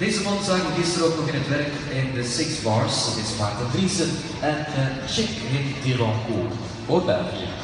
Deze man zagen we gisteren ook nog in het werk in de Six Bars. Dit is Maarten Vriesen en Chic Hin voor België.